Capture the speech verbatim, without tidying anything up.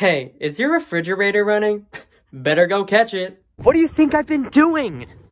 Hey, is your refrigerator running? Better go catch it. What do you think I've been doing?